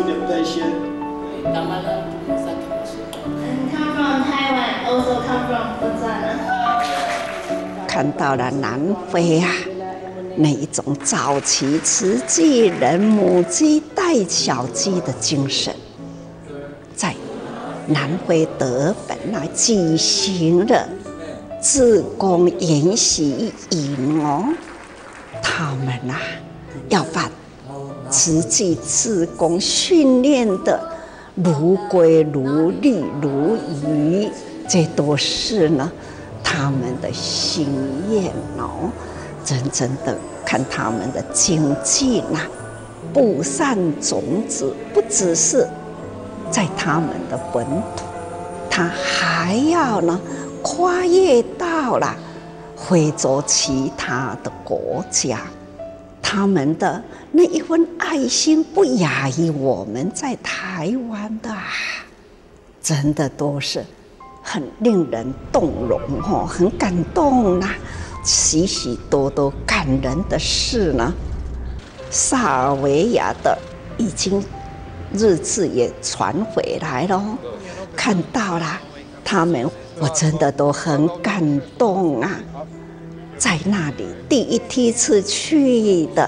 祖莲在先。 And come from Taiwan, also come from Botswana. 看到了南非啊，那一种早期慈济人母鸡带小鸡的精神，在南非德本举行了志工研习营哦，他们要把慈济志工训练的如龟如履如鱼，这都是他们的心愿哦。真正的看他们的精进布善种子，不只是在他们的本土，他还要跨越到了非洲其他的国家。他们的那一份爱心不亚于我们在台湾的真的都是很令人动容很感动许许多多感人的事萨尔维亚的已经日志也传回来了，看到了他们，我真的都很感动在那里第一次去的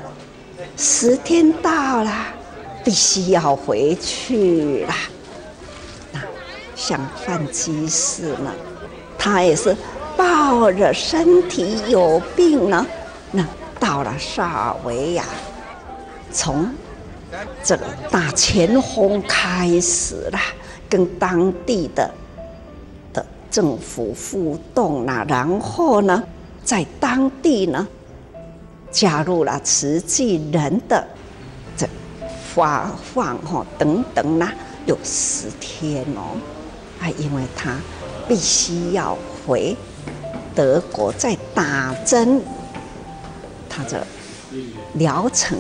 10天到了，必须要回去了。像范基士他也是抱着身体有病到了萨尔维亚，从这个大前锋开始了，跟当地的政府互动然后在当地加入了慈济人的这发放等等有10天因为他必须要回德国再打针，他这疗程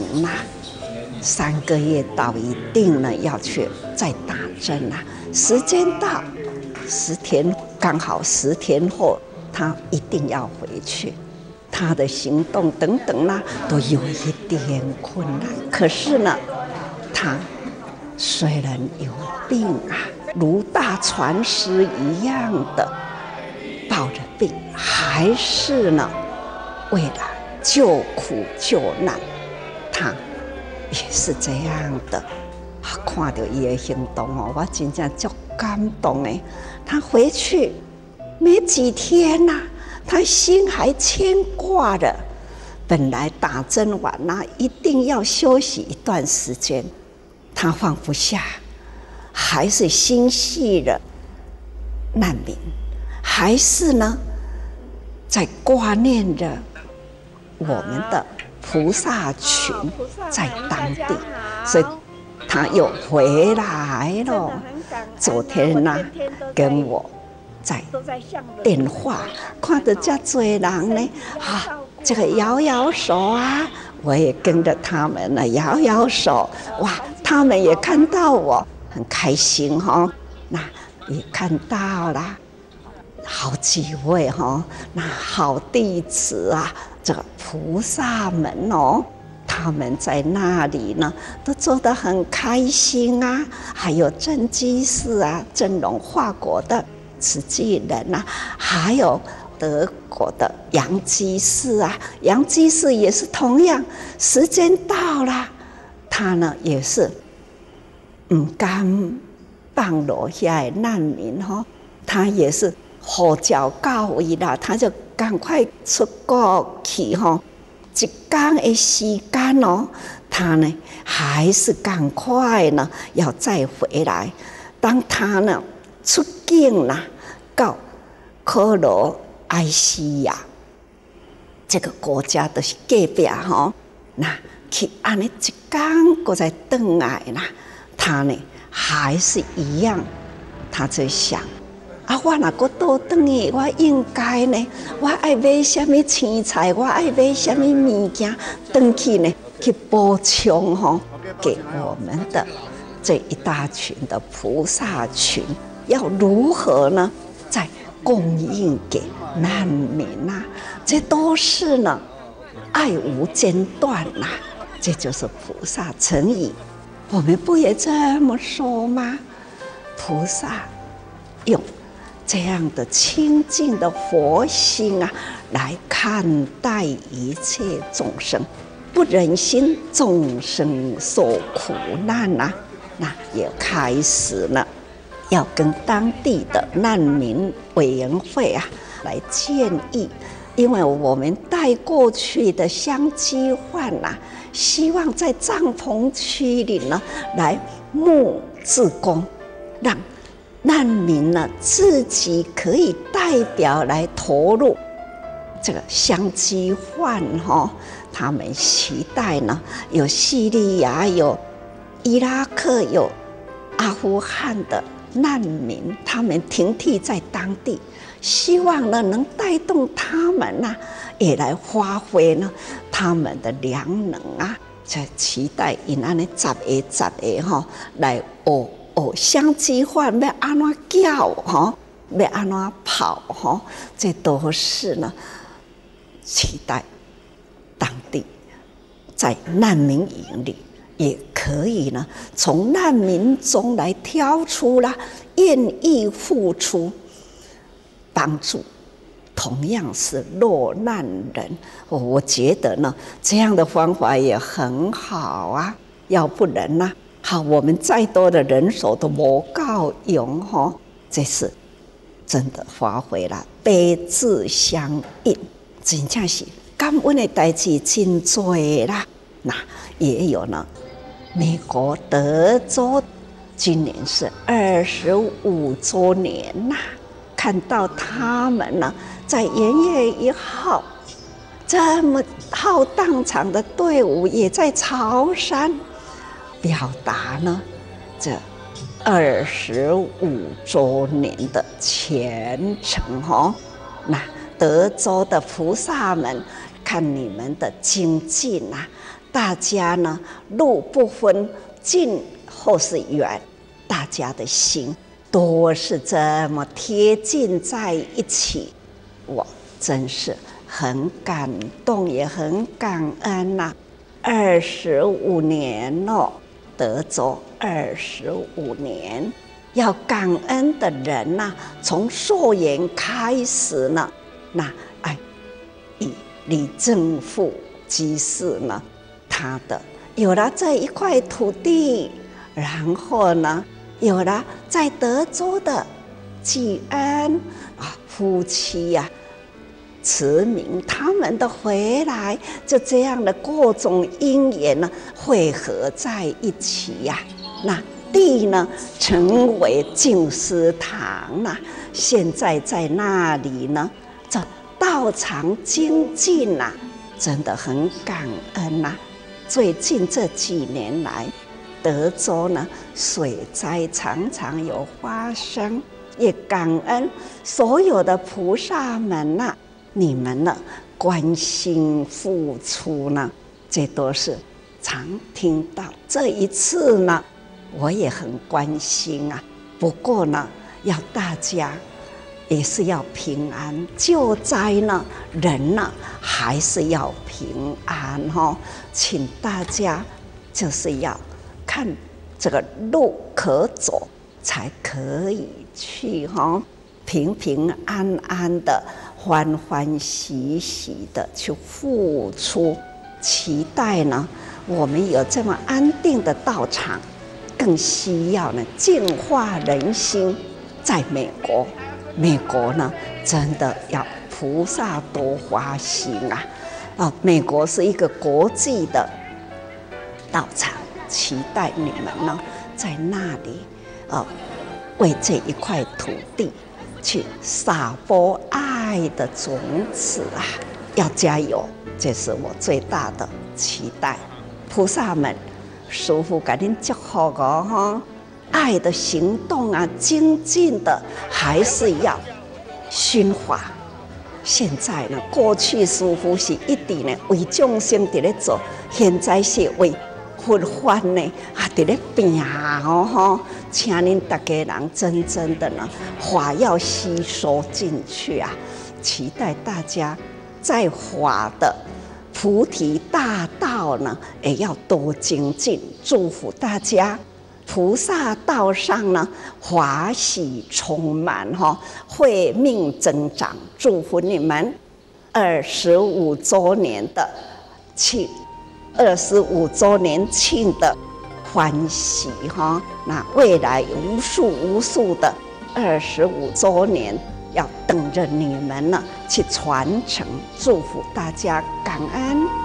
3个月到一定要去再打针时间到10天，刚好10天后他一定要回去，他的行动等等都有一点困难。可是他虽然有病如大船师一样的抱着病，还是为了救苦救难，他也是这样的。看到他的行动我真正很感动的。他回去没几天他心还牵挂着。本来打针完一定要休息一段时间，他放不下，还是心系了难民，还是在挂念着我们的菩萨群在当地，所以他又回来了。昨天跟我在电话看到这么多人这个摇摇手我也跟着他们摇摇手，哇，他们也看到我很开心那也看到了好几位那好弟子这个菩萨们他们在那里都做得很开心还有郑居士郑荣华国的慈济人还有德国的杨居士杨居士也是同样，时间到了，他也是不甘放落下的难民他也是呼叫到位了，他就赶快出国去一天的时间他还是赶快要再回来。当他出境到科罗埃西亚这个国家的隔壁去这样一天再回来他还是一样，他在想我如果倒回去，我应该我要买什么青菜，我要买什么物件回去去补充给我们的这一大群的菩萨群，要如何再供应给难民这都是爱无间断这就是菩萨乘以我们不也这么说吗？菩萨用这样的清净的佛心啊，来看待一切众生，不忍心众生受苦难啊，那也开始了要跟当地的难民委员会啊来建议，因为我们带过去的香积患啊，希望在帐篷区里呢来募志工，让难民呢自己可以代表来投入这个香积患他们期待呢有叙利亚、有伊拉克、有阿富汗的难民，他们停替在当地，希望呢能带动他们呢也来发挥呢他们的良能啊，在期待因安尼10个来香积患要安怎叫要安怎跑这都是呢期待当地在难民营里也可以呢从难民中来挑出啦愿意付出帮助同样是落难人。我觉得呢这样的方法也很好啊，要不然呢好，我们再多的人手都不够用这是真的发挥了悲智相应，真正是感恩的代志真多啦。那也有呢，美国德州今年是25周年呐，看到他们呢在元月1号这么浩荡长的队伍也在潮汕表达呢这25周年的虔诚那德州的菩萨们，看你们的精进啊，大家呢路不分近或是远，大家的心都是这么贴近在一起，我真是很感动，也很感恩呐！25年了。德州25年，要感恩的人呐，从溯源开始呢，那以李正富居士呢，他的有了这一块土地，然后呢，有了在德州的济恩夫妻呀。慈明他们的回来，就这样的各种因缘呢汇合在一起呀。那地呢成为净思堂呐，现在在那里呢，这道场精进呐，真的很感恩呐。最近这几年来，德州呢水灾常常有发生，也感恩所有的菩萨们呐。你们呢关心付出呢，这都是常听到。这一次呢，我也很关心啊。不过呢，要大家也是要平安，救灾呢，人呢还是要平安请大家就是要看这个路可走，才可以去平平安安的。欢欢喜喜的去付出，期待呢，我们有这么安定的道场，更需要呢净化人心。在美国，美国呢真的要菩萨多发心美国是一个国际的道场，期待你们呢在那里为这一块土地。去撒播爱的种子要加油，这是我最大的期待。菩萨们，师父给您祝福爱的行动精进的还是要熏化。现在呢，过去师父是一直呢为众生在咧做，现在是为佛法呢在咧拼请您大家人真正的呢，法要吸收进去期待大家在法的菩提大道呢，也要多精进。祝福大家，菩萨道上呢，华喜充满哈，慧命增长。祝福你们25周年的庆，25周年庆的欢喜哈。那未来无数的25周年，要等着你们呢去传承。祝福大家，感恩。